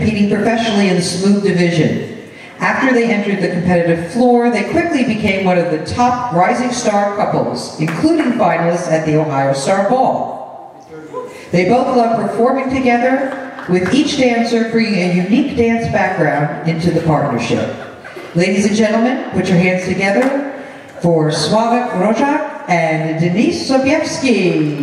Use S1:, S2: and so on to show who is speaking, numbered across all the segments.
S1: competing professionally in the Smooth division. After they entered the competitive floor, they quickly became one of the top rising star couples, including finalists at the Ohio Star Ball. They both love performing together, with each dancer bringing a unique dance background into the partnership. Ladies and gentlemen, put your hands together for Slavik Rojak and Denise Sobiewski.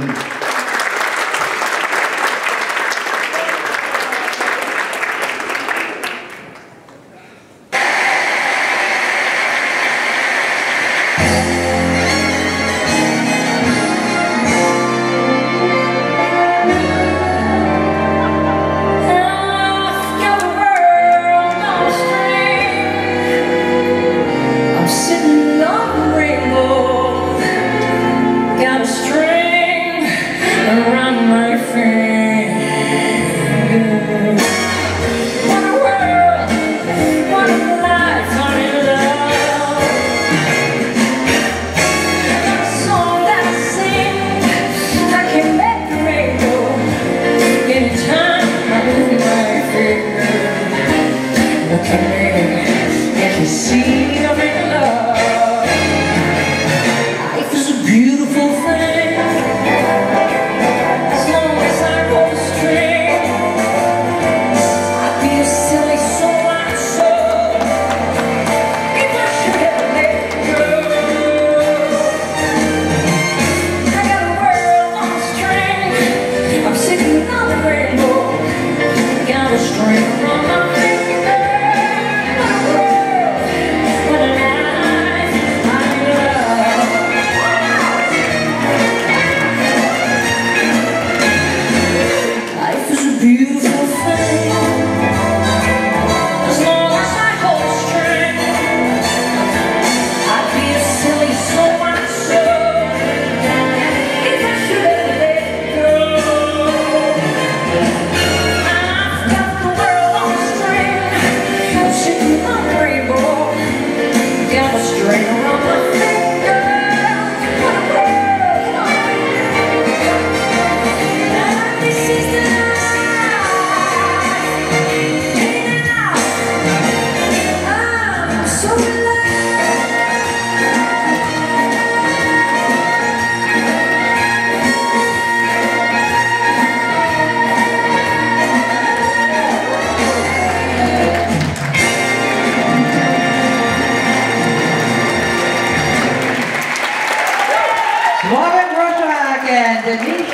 S1: Slavik Rojak and Denise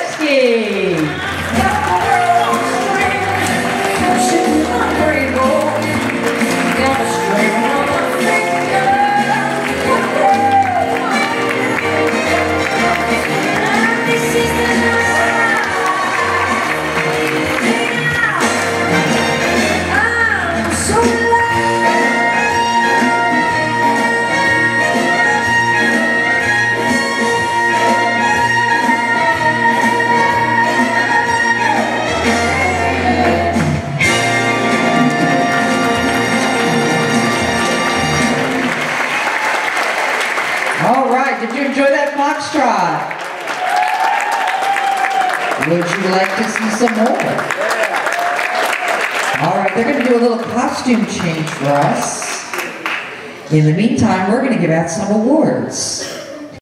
S1: Sobiewski. All right, did you enjoy that foxtrot? Would you like to see some more? All right, they're going to do a little costume change for us. In the meantime, we're going to give out some awards.